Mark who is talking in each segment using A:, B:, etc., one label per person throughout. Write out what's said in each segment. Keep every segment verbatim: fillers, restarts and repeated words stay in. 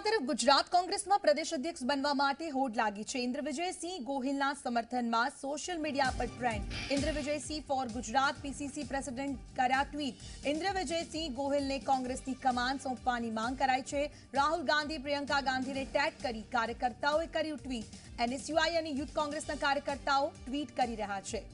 A: તરફ ગુજરાત કોંગ્રેસમાં પ્રદેશ અધ્યક્ષ બનવા માટે હોડ લાગી છે। ઇન્દ્રવિજયસિંહ ગોહિલના સમર્થનમાં સોશિયલ મીડિયા પર trend. Indravijaysinh for Gujarat PCC president કર્યા ટ્વીટ। ઇન્દ્રવિજયસિંહ ગોહિલને કોંગ્રેસની કમાન સોંપવાની માંગ કરાઈ છે। રાહુલ ગાંધી પ્રિયંકા ગાંધીને ટેગ કરી કાર્યકર્તાઓએ કર્યું ટ્વીટ। એનએસયુઆઈ અને યુથ કોંગ્રેસના કાર્યકર્તાઓ ટ્વીટ કરી રહ્યા છે।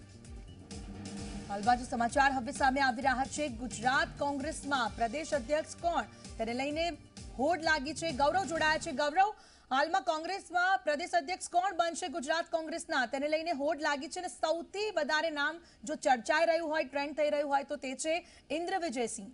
A: હાલ બાજુ સમાચાર હવે સામે આવી રહ્યા છે। ગુજરાત કોંગ્રેસમાં પ્રદેશ અધ્યક્ષ કોણ તેને લઈને હોડ લાગી છે। ગૌરવ જોડાયા છે। ગૌરવ, હાલમાં કોંગ્રેસમાં પ્રદેશ અધ્યક્ષ કોણ બનશે ગુજરાત કોંગ્રેસના તેને લઈને હોડ લાગી છે અને સૌથી વધારે નામ જો ચર્ચાઈ રહ્યું હોય, ટ્રેન્ડ થઈ રહ્યું હોય તો તે છે ઇન્દ્રવિજયસિંહ।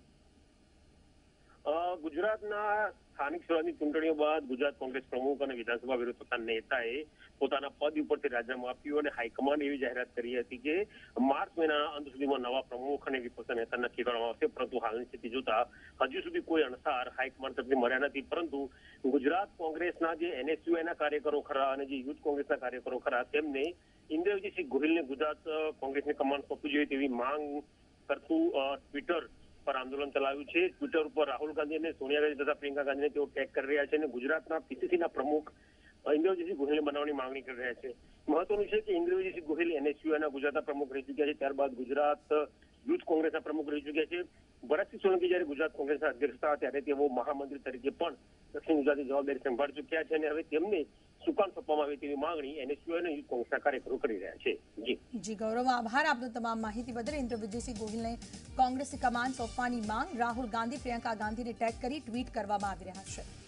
B: ગુજરાતના સ્થાનિક સ્વરાજની ચૂંટણીઓ બાદ ગુજરાત કોંગ્રેસ પ્રમુખ અને વિધાનસભા વિરોધ પક્ષના નેતાએ પોતાના પદ ઉપરથી રાજીનામું આપ્યું અને હાઈકમાન્ડ એવી જાહેરાત કરી હતી કે માર્ચ મહિનાના અંત સુધીમાં નવા પ્રમુખ અને વિપક્ષના નેતા નક્કી કરવામાં આવશે। પરંતુ હાલની સ્થિતિ જોતા હજુ સુધી કોઈ અણસાર હાઈકમાન્ડ તરફથી મળ્યા નથી। પરંતુ ગુજરાત કોંગ્રેસના જે એનએસયુઆઈના કાર્યકરો ખરા અને જે યુથ કોંગ્રેસના કાર્યકરો ખરા તેમને ઇન્દ્રવિજયસિંહ ગોહિલને ગુજરાત કોંગ્રેસની કમાન સોંપવી જોઈએ તેવી માંગ કરતું ટ્વિટર પર આંદોલન ચલાવ્યું છે। ટ્વિટર ઉપર રાહુલ ગાંધી અને સોનિયા ગાંધી તથા પ્રિયંકા ગાંધીને તેઓ ટેગ કરી રહ્યા છે અને ગુજરાતના પીસીસીના પ્રમુખ ઇન્દ્રવિજયસિંહ ગોહિલને બનાવવાની માંગણી કરી રહ્યા છે। મહત્વનું છે કે ઇન્દ્રવિજયસિંહ ગોહિલ એનએસયુઆઈના ગુજરાતના પ્રમુખ રહી ચૂક્યા છે, ત્યારબાદ ગુજરાત યુથ કોંગ્રેસના પ્રમુખ રહી ચૂક્યા છે। ભરતસિંહ સોલંકી જયારે ગુજરાત કોંગ્રેસના અધ્યક્ષ હતા ત્યારે તેઓ મહામંત્રી તરીકે પણ દક્ષિણ ગુજરાતની જવાબદારી સંભાળી ચૂક્યા છે અને હવે તેમને સુકાન સોંપવામાં આવે તેવી માંગણી એનએસયુઆઈ અને યુથ કોંગ્રેસના કાર્યકરો કરી રહ્યા છે। જી
A: જી ગૌરવ, આભાર આપનો તમામ માહિતી બદલ। ઇન્દ્રવિજયસિંહ ગોહિલને કોંગ્રેસની કમાન સોંપવાની માંગ, રાહુલ ગાંધી પ્રિયંકા ગાંધીને ટેગ કરી ટ્વીટ કરવામાં આવી રહ્યા છે।